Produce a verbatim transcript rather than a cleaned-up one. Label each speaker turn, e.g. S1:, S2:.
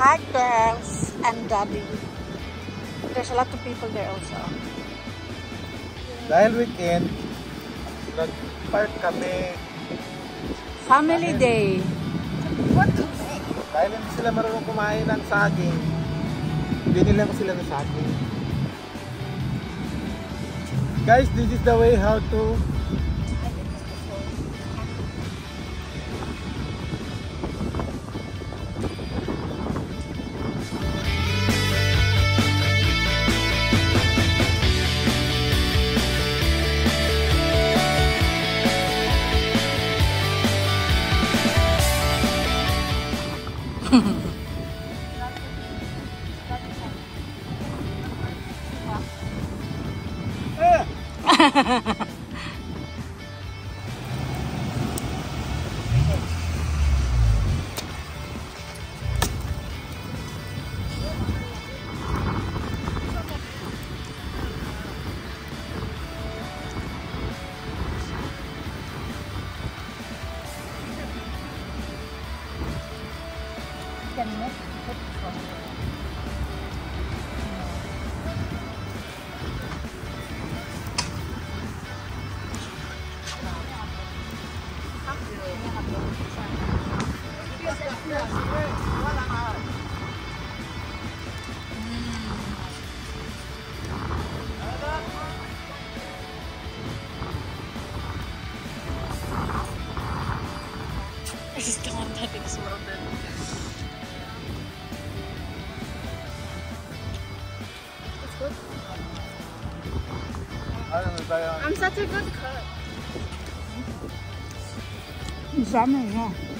S1: Hi girls and daddy. There's a lot of people there also.
S2: Dahil weekend, nag-park kami.
S1: Family
S2: Dahil,
S1: day.
S3: What to say?
S2: Dahil hindi sila marunong kumain ng saging, binilang ko sila ng saging. Guys, this is the way how to
S1: I just don't want that exploded.
S3: It's good.
S2: ano tayo?
S3: I'm such a good cook.
S1: Summer, yeah.